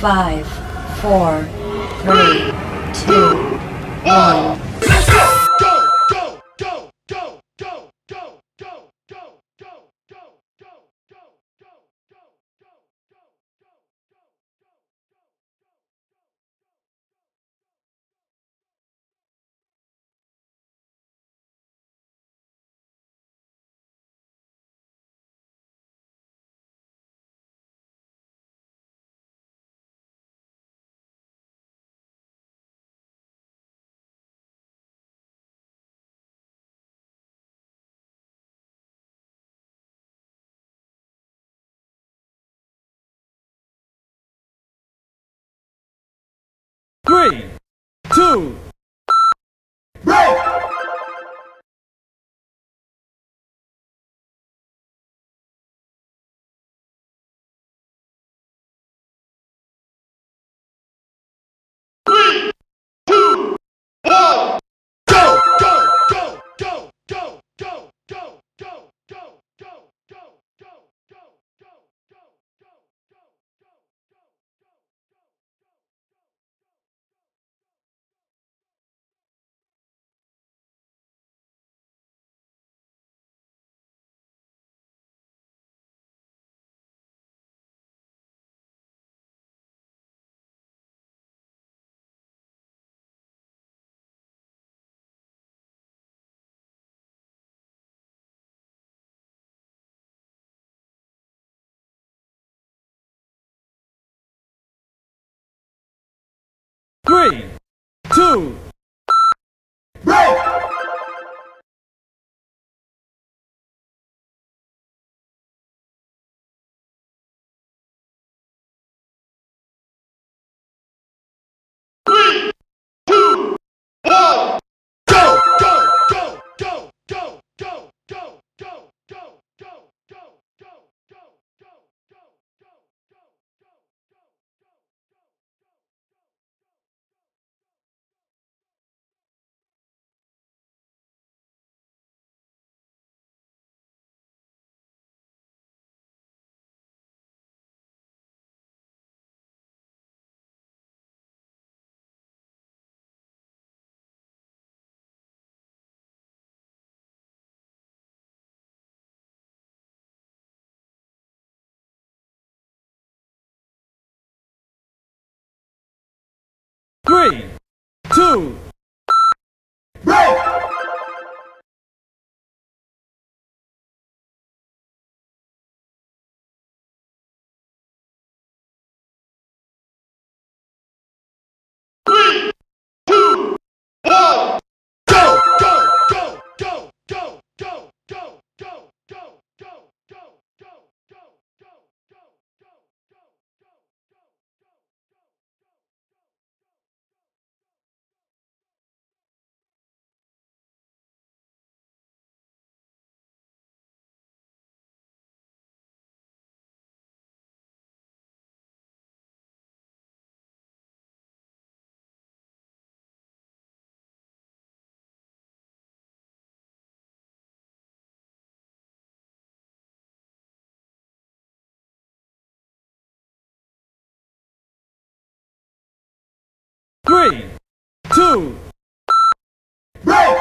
5, 4, 3, 2, 1. Let's go! Go! Go! Go! Go! Go! Go! Go! Go! Go! Go! Go! Three, two, Break! Three, two, one. Go! Go! Go! Go! Go! Go! Go! Go! Go! Go! Go! Go! three, two, Break! Three, two, one. Go! Go! Go! Go! Go! Go! Go! Go! Go! Go! Go! Go! three, two, Break! Three, two, one. Go! Go! Go! Go! Go! Go! Go! Go! Go! Go! Go! Go! three, two, Break!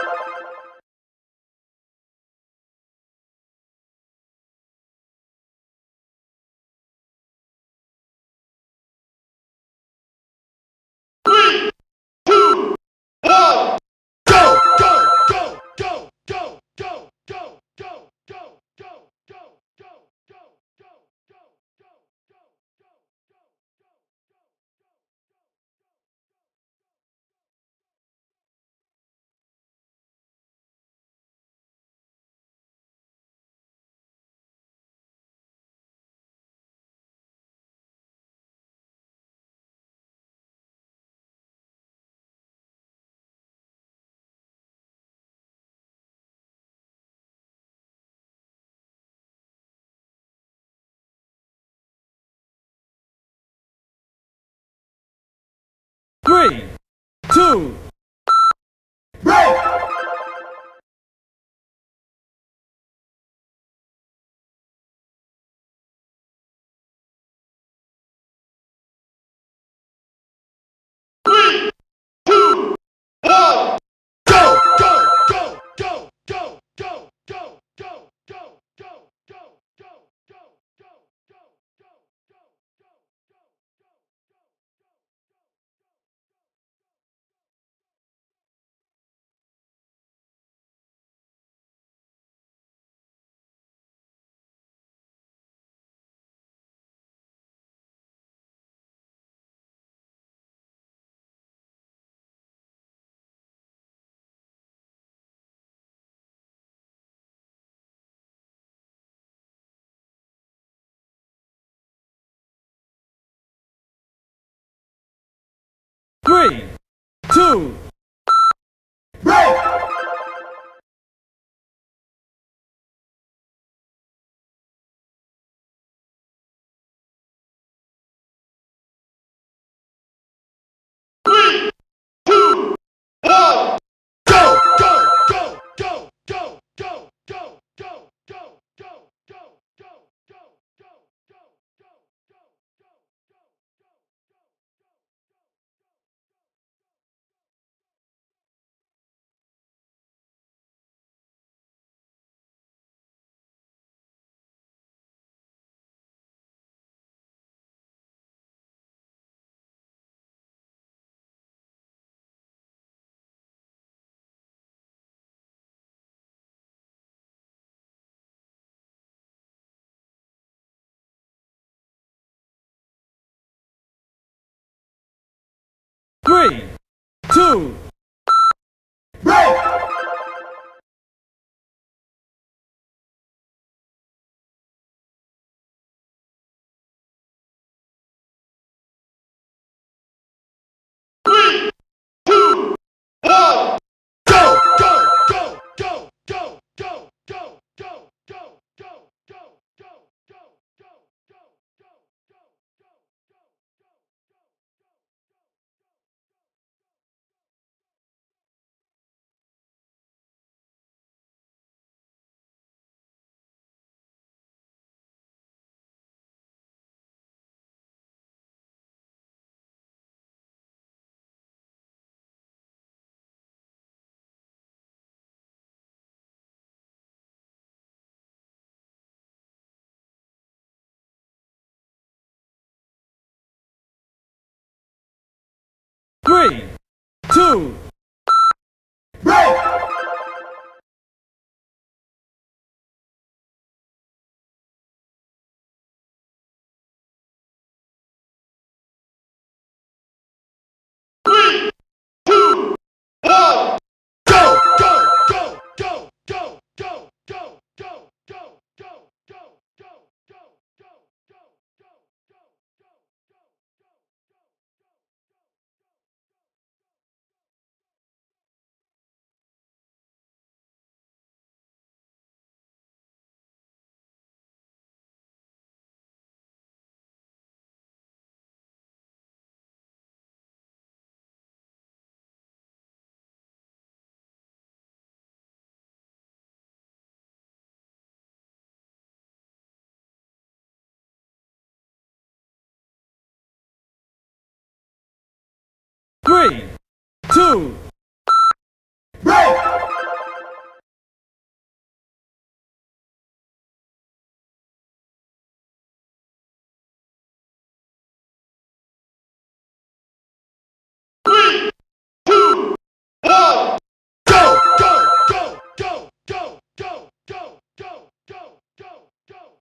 Three, two, one. Go! Go! Go! Go! Go! Go! Go! Go! Go! Go! Go! Go! three, two, Break! 3, 2, break. 3, 2, 1, go, go, go, go, go, go, go, go, go, go, go, go, go, go, three, two, break. 3, 2, 1, go, go, go, go, go, go, go, go, go, go, go, go, go, go, three, two, break. 3, 2, 1, go, go, go, go, go, go, go, go, go, go, go, go, three, two, break. 3, 2, 1, go, go, go, go, go, go, go, go, go, go, go,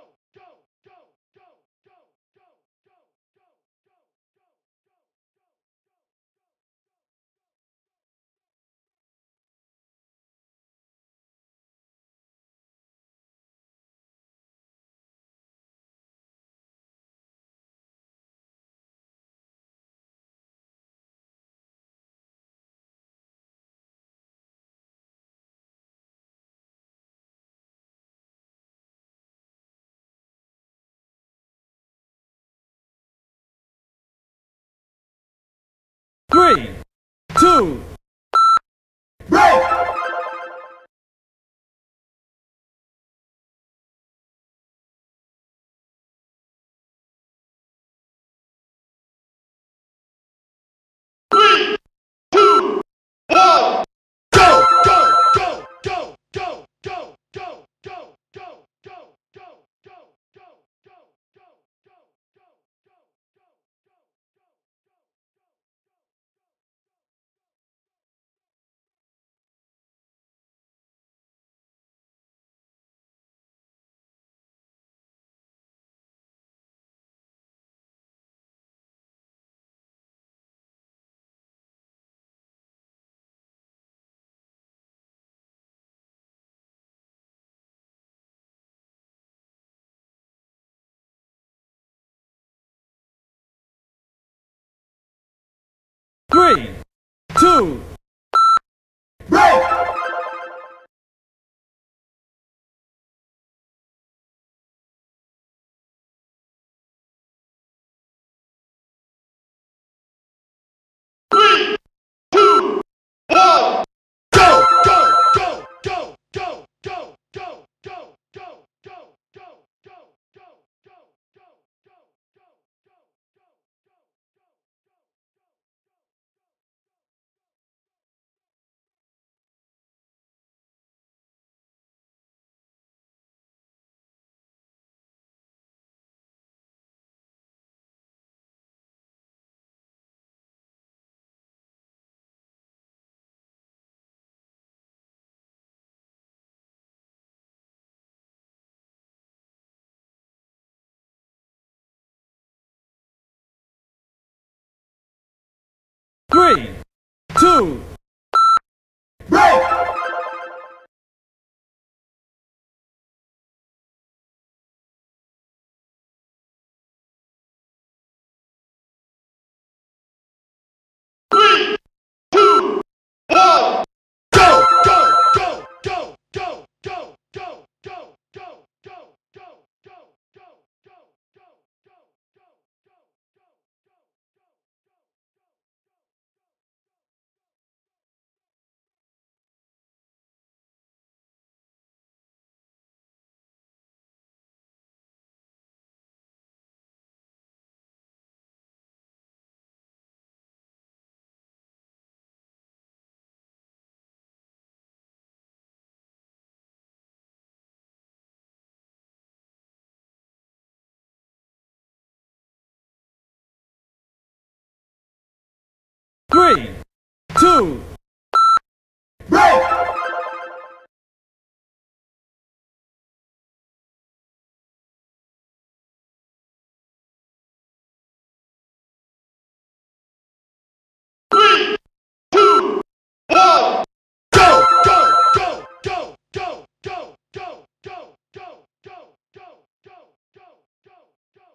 three, two, break. 3, 2, 1, go, go, go, go, go, go, go, go, go, go, go, go, go, go. 3, 2, break. 3, 2, 1, go, go, go, go, go, go, go, go, go, go, go, go, go, go, three, two, break. 3, 2, 1, go, go, go, go, go, go, go, go, go, go, go, go, go, go, three, two, break. 3, 2, 1, go, go, go, go, go, go, go, go, go, go, go, go, go,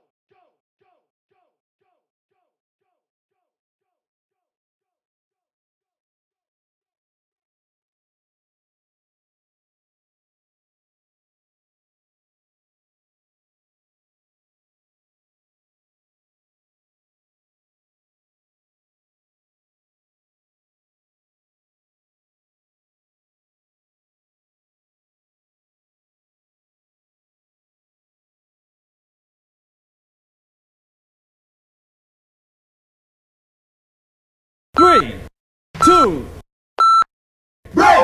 three, two, break.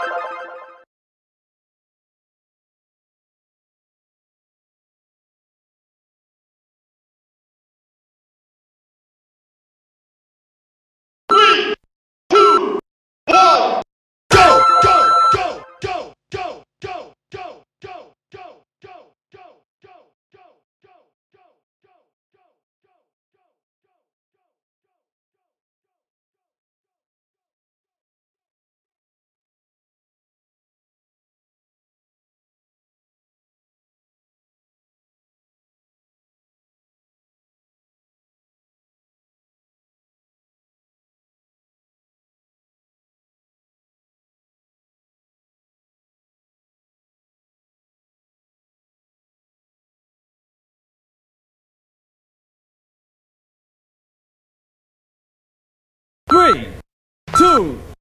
3, 2, 1, go, go, go, go, go, go, go, go, go, go, go, three, two,